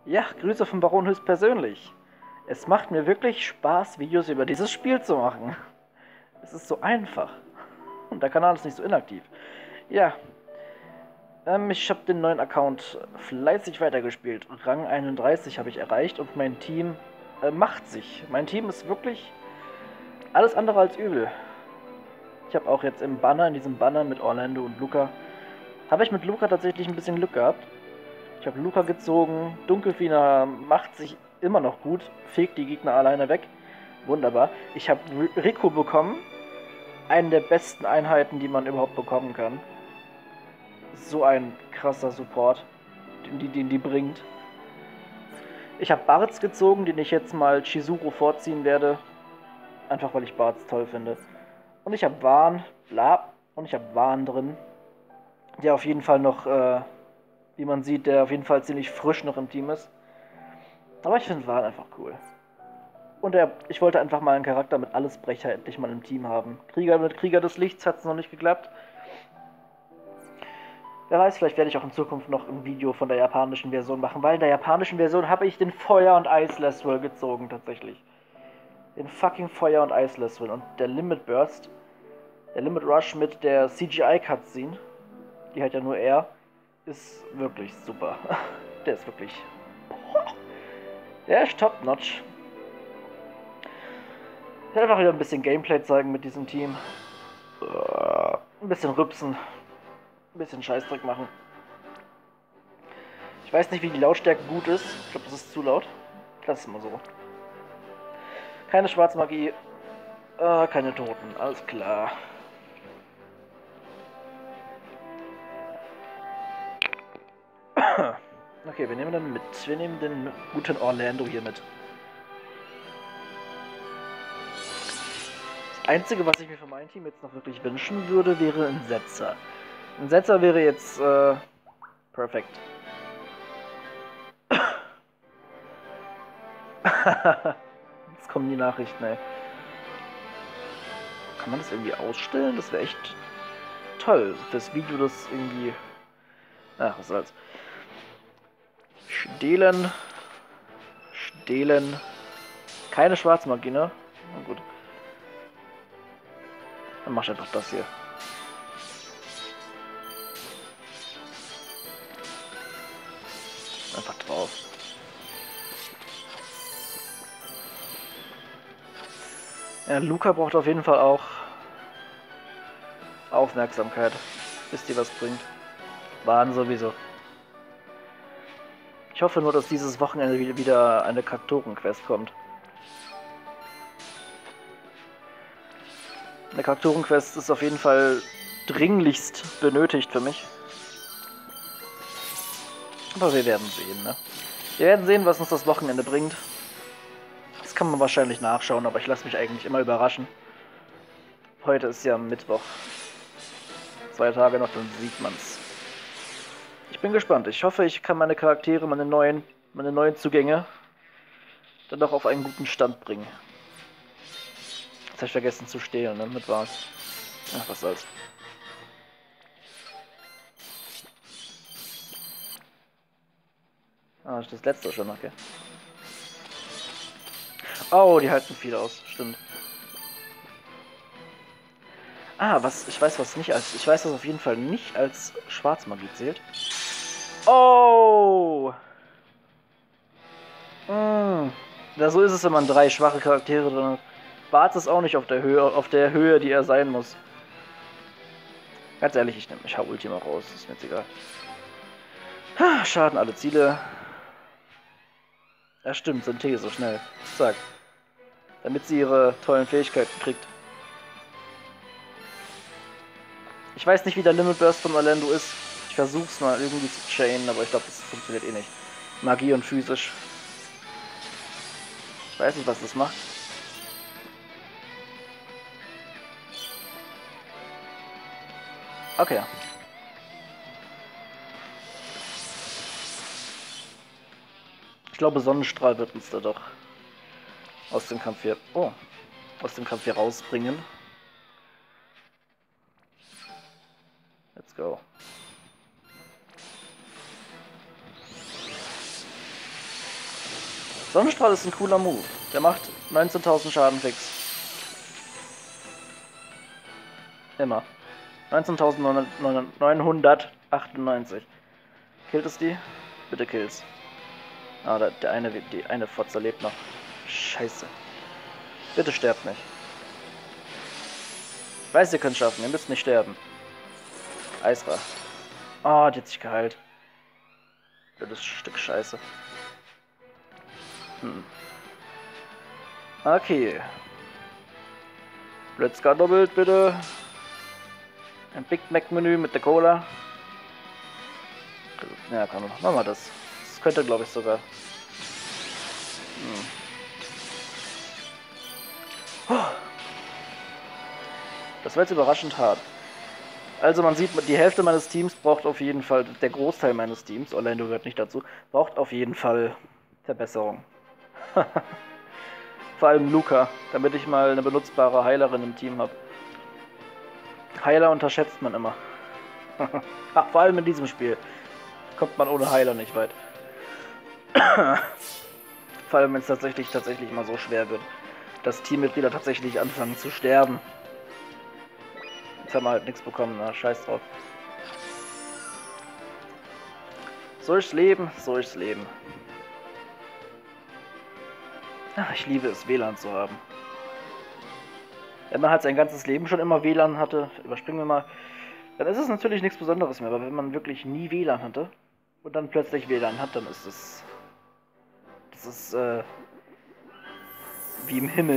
Ja, Grüße vom Baron höchstpersönlich. Es macht mir wirklich Spaß, Videos über dieses Spiel zu machen. Es ist so einfach. Und der Kanal ist nicht so inaktiv. Ja, ich habe den neuen Account fleißig weitergespielt. Rang 31 habe ich erreicht und mein Team macht sich. Mein Team ist wirklich alles andere als übel. Ich habe auch jetzt im Banner, in diesem Banner mit Orlando und Luca, habe ich mit Luca tatsächlich ein bisschen Glück gehabt. Ich habe Luca gezogen, Dunkelfiner macht sich immer noch gut, fegt die Gegner alleine weg. Wunderbar. Ich habe Rico bekommen, eine der besten Einheiten, die man überhaupt bekommen kann. So ein krasser Support, den die bringt. Ich habe Bartz gezogen, den ich jetzt mal Chizuru vorziehen werde. Einfach weil ich Bartz toll finde. Und ich habe Wahn, bla, und ich habe Wahn drin. Der auf jeden Fall noch, wie man sieht, der auf jeden Fall ziemlich frisch noch im Team ist. Aber ich finde Wahn einfach cool. Und ich wollte einfach mal einen Charakter mit Allesbrecher endlich mal im Team haben. Krieger mit Krieger des Lichts hat es noch nicht geklappt. Wer weiß, vielleicht werde ich auch in Zukunft noch ein Video von der japanischen Version machen, weil in der japanischen Version habe ich den Feuer- und Eis-Laswell gezogen, tatsächlich. Den fucking Feuer- und Eis-Laswell. Und der Limit Burst, der Limit Rush mit der CGI-Cutscene, die hat ja nur er, ist wirklich super. Der ist wirklich... Der ist top-notch. Ich werde einfach wieder ein bisschen Gameplay zeigen mit diesem Team. Ein bisschen rübsen. Ein bisschen Scheißdreck machen. Ich weiß nicht, wie die Lautstärke gut ist. Ich glaube, das ist zu laut. Das ist immer so. Keine Schwarzmagie. Keine Toten. Alles klar. Okay, wir nehmen den mit. Wir nehmen den guten Orlando hier mit. Das Einzige, was ich mir für mein Team jetzt noch wirklich wünschen würde, wäre ein Setzer. Ein Setzer wäre jetzt perfekt. Jetzt kommen die Nachrichten, ey. Kann man das irgendwie ausstellen? Das wäre echt toll. Das Video, das irgendwie... Ach, was soll's. Stehlen. Stehlen. Keine Schwarzmagie, ne? Na gut. Dann mach ich einfach das hier. Einfach drauf. Ja, Luca braucht auf jeden Fall auch Aufmerksamkeit, bis die was bringt. Waren sowieso. Ich hoffe nur, dass dieses Wochenende wieder eine Kaktoren-Quest kommt. Eine Kaktoren-Quest ist auf jeden Fall dringlichst benötigt für mich. Aber wir werden sehen, ne? Wir werden sehen, was uns das Wochenende bringt. Das kann man wahrscheinlich nachschauen, aber ich lasse mich eigentlich immer überraschen. Heute ist ja Mittwoch. 2 Tage noch, dann sieht man's. Ich bin gespannt. Ich hoffe, ich kann meine Charaktere, meine neuen Zugänge dann doch auf einen guten Stand bringen. Jetzt habe ich vergessen zu stehlen, ne? Mit was? Ach, was soll's. Ah, das ist das letzte schon, okay. Oh, die halten viel aus, stimmt. Ah, ich weiß, was nicht als... Ich weiß, was auf jeden Fall nicht als Schwarzmagie zählt. Oh! Ja, so ist es, wenn man 3 schwache Charaktere drin hat. Bart ist auch nicht auf der Höhe, die er sein muss. Ganz ehrlich, ich hau Ultima raus, ist mir jetzt egal. Schaden alle Ziele. Ja, stimmt, Synthese, schnell. Zack. Damit sie ihre tollen Fähigkeiten kriegt. Ich weiß nicht, wie der Limit Burst von Orlando ist. Ich versuch's mal irgendwie zu chainen, aber ich glaube, das funktioniert eh nicht. Magie und physisch. Ich weiß nicht, was das macht. Okay. Ich glaube, Sonnenstrahl wird uns da doch aus dem Kampf hier... Oh. Aus dem Kampf hier rausbringen. Let's go. Sonnenstrahl ist ein cooler Move. Der macht 19.000 Schaden fix. Immer. 19.998. Killt es die? Bitte kill's. Ah, die eine Fotze lebt noch. Scheiße. Bitte sterbt nicht. Ich weiß, ihr könnt es schaffen. Ihr müsst nicht sterben. Eisra. Oh, die hat sich geheilt. Das Stück Scheiße. Okay. Blitzka doppelt, bitte. Ein Big Mac Menü mit der Cola. Ja, komm, machen wir das. Das könnte, glaube ich, sogar. Das war jetzt überraschend hart. Also man sieht, die Hälfte meines Teams braucht auf jeden Fall, der Großteil meines Teams, Orlando gehört nicht dazu, braucht auf jeden Fall Verbesserung. Vor allem Luca, damit ich mal eine benutzbare Heilerin im Team habe. Heiler unterschätzt man immer. Ach, vor allem in diesem Spiel kommt man ohne Heiler nicht weit. Vor allem, wenn es tatsächlich mal so schwer wird, dass Teammitglieder tatsächlich anfangen zu sterben. Jetzt haben wir halt nichts bekommen, na, scheiß drauf. So ist's Leben, so ist's Leben. Ach, ich liebe es, WLAN zu haben. Wenn man halt sein ganzes Leben schon immer WLAN hatte, überspringen wir mal, dann ist es natürlich nichts Besonderes mehr. Aber wenn man wirklich nie WLAN hatte und dann plötzlich WLAN hat, dann ist es... Das ist, wie im Himmel.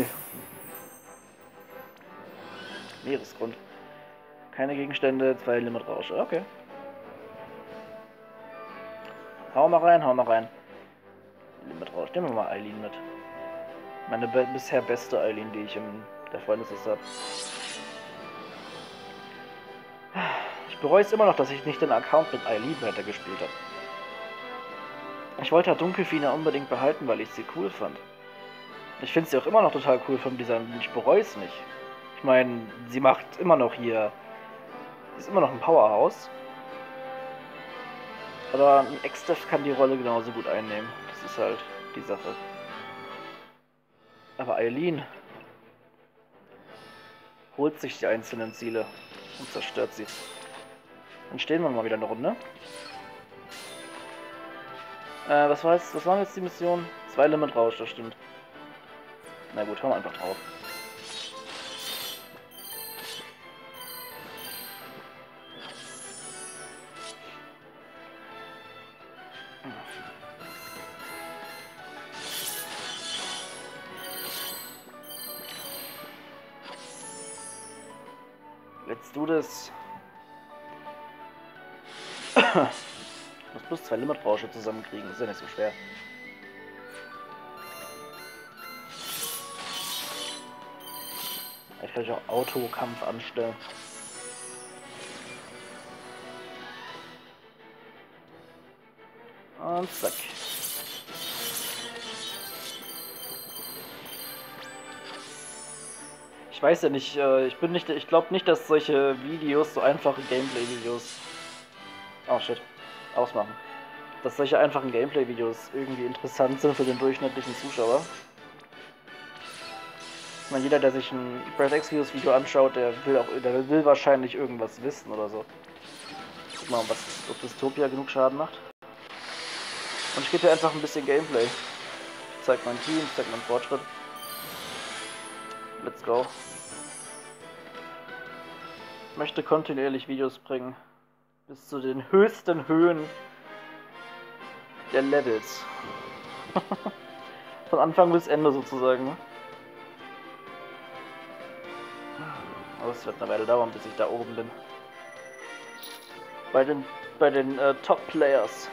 Meeresgrund. Keine Gegenstände, 2 Limitrausche. Okay. Hau mal rein, hau mal rein. Limitrausch. Nehmen wir mal Eileen mit. Meine bisher beste Eileen, die ich in der Freundesliste habe. Ich bereue es immer noch, dass ich nicht den Account mit Eileen weitergespielt habe. Ich wollte halt Dunkelfina unbedingt behalten, weil ich sie cool fand. Ich finde sie auch immer noch total cool vom Design und ich bereue es nicht. Ich meine, sie macht immer noch hier... Sie ist immer noch ein Powerhouse. Aber ein Ex-Dev kann die Rolle genauso gut einnehmen. Das ist halt die Sache. Aber Eileen holt sich die einzelnen Ziele und zerstört sie. Dann stehen wir mal wieder eine Runde. Was war jetzt die Mission? 2 Limitrausch, das stimmt. Na gut, hören wir einfach drauf. Let's do this. Ich muss plus 2 Limitrausche zusammenkriegen, ist ja nicht so schwer. Ich kann auch Autokampf anstellen. Und zack. Ich weiß ja nicht, ich glaube nicht, dass solche Videos, so einfache Gameplay-Videos... Oh shit, ausmachen. Dass solche einfachen Gameplay-Videos irgendwie interessant sind für den durchschnittlichen Zuschauer. Ich meine, jeder, der sich ein Breath Exvius Video anschaut, der will wahrscheinlich irgendwas wissen oder so. Guck mal, ob Dystopia genug Schaden macht. Und ich gebe dir einfach ein bisschen Gameplay. Ich zeig mein Team, ich zeig meinen Fortschritt. Let's go. Ich möchte kontinuierlich Videos bringen. Bis zu den höchsten Höhen der Levels. Von Anfang bis Ende sozusagen. Aber es wird eine Weile dauern, bis ich da oben bin. Bei den Top-Players.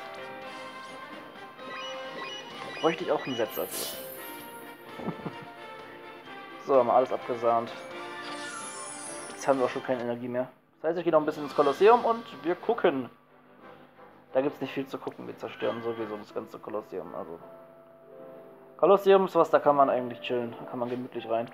Bräuchte ich auch einen Setzer für. So, haben wir alles abgesahnt. Jetzt haben wir auch schon keine Energie mehr. Das heißt, ich gehe noch ein bisschen ins Kolosseum und wir gucken. Da gibt es nicht viel zu gucken. Wir zerstören sowieso das ganze Kolosseum. Also Kolosseum ist was, da kann man eigentlich chillen. Da kann man gemütlich rein.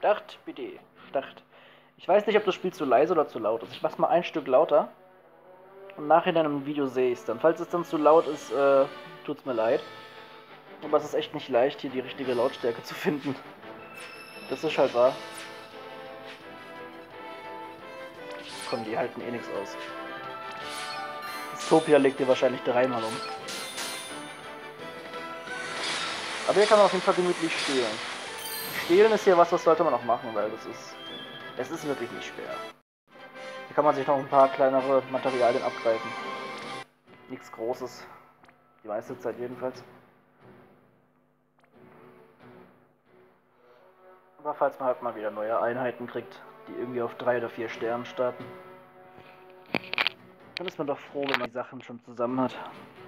Start, bitte. Start. Ich weiß nicht, ob das Spiel zu leise oder zu laut ist. Ich mach's mal ein Stück lauter. Und nachher in einem Video sehe ich es dann. Falls es dann zu laut ist, tut's mir leid. Aber es ist echt nicht leicht, hier die richtige Lautstärke zu finden. Das ist halt wahr. Komm, die halten eh nichts aus. Dystopia legt ihr wahrscheinlich dreimal um. Aber hier kann man auf jeden Fall gemütlich stehlen. Stehlen ist hier was, das sollte man auch machen, weil es ist wirklich nicht schwer. Hier kann man sich noch ein paar kleinere Materialien abgreifen. Nichts Großes. Die meiste Zeit jedenfalls. Aber falls man halt mal wieder neue Einheiten kriegt, die irgendwie auf 3 oder 4 Sternen starten, dann ist man doch froh, wenn man die Sachen schon zusammen hat.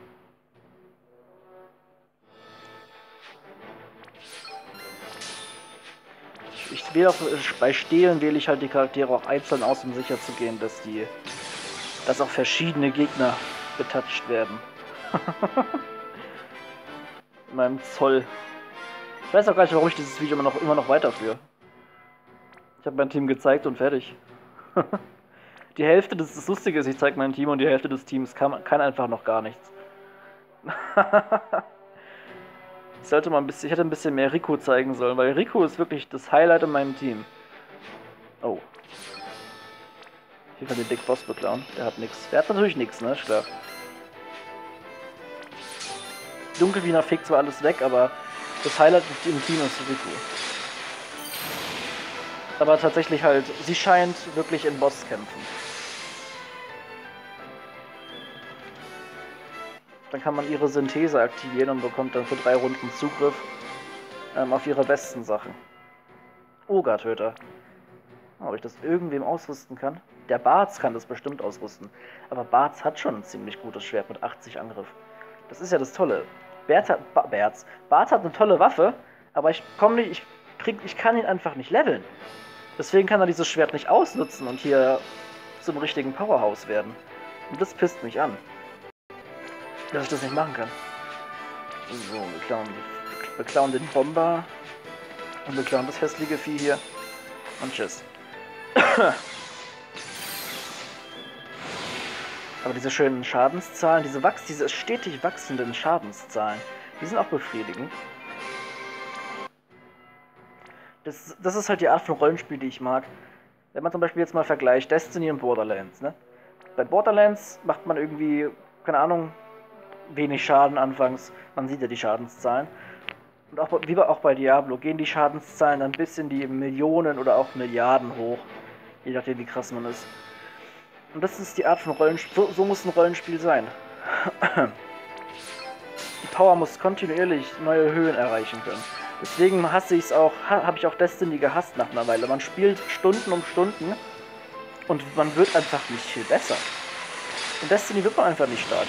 Ich wähle auch, bei Stehlen wähle ich halt die Charaktere auch einzeln aus, um sicher zu gehen, dass auch verschiedene Gegner betatscht werden. In meinem Zoll. Ich weiß auch gar nicht, warum ich dieses Video immer noch weiterführe. Ich habe mein Team gezeigt und fertig. Die Hälfte das Lustige ist, ich zeige mein Team und die Hälfte des Teams kann einfach noch gar nichts. Ich hätte ein bisschen mehr Rico zeigen sollen, weil Rico ist wirklich das Highlight in meinem Team. Oh. Ich kann den Big Boss beklauen. Der hat nichts. Der hat natürlich nichts, ne? Ist klar. Dunkelwiener fegt zwar alles weg, aber das Highlight im Team ist Rico. Aber tatsächlich halt, sie scheint wirklich in Bosskämpfen. Dann kann man ihre Synthese aktivieren und bekommt dann für 3 Runden Zugriff auf ihre besten Sachen. Ogertöter. Ob ich das irgendwem ausrüsten kann? Der Barz kann das bestimmt ausrüsten. Aber Barz hat schon ein ziemlich gutes Schwert mit 80 Angriff. Das ist ja das Tolle. Barz hat eine tolle Waffe, aber ich kann ihn einfach nicht leveln. Deswegen kann er dieses Schwert nicht ausnutzen und hier zum richtigen Powerhouse werden. Und das pisst mich an, dass ich das nicht machen kann. So, wir klauen den Bomber. Und wir klauen das hässliche Vieh hier. Und tschüss. Aber diese schönen Schadenszahlen, diese stetig wachsenden Schadenszahlen, die sind auch befriedigend. Das ist halt die Art von Rollenspiel, die ich mag. Wenn man zum Beispiel jetzt mal vergleicht Destiny und Borderlands, ne? Bei Borderlands macht man irgendwie, keine Ahnung, wenig Schaden anfangs. Man sieht ja die Schadenszahlen. Und auch, wie auch bei Diablo gehen die Schadenszahlen dann bis in die Millionen oder auch Milliarden hoch. Je nachdem, wie krass man ist. Und das ist die Art von Rollenspiel. So muss ein Rollenspiel sein. Die Power muss kontinuierlich neue Höhen erreichen können. Deswegen habe ich auch Destiny gehasst nach einer Weile. Man spielt Stunden um Stunden und man wird einfach nicht viel besser. In Destiny wird man einfach nicht stark.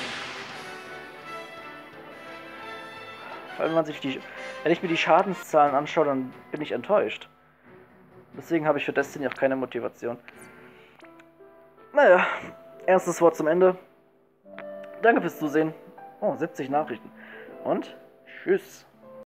Wenn ich mir die Schadenszahlen anschaue, dann bin ich enttäuscht. Deswegen habe ich für Destiny auch keine Motivation. Naja, erstes Wort zum Ende. Danke fürs Zusehen. Oh, 70 Nachrichten. Und tschüss.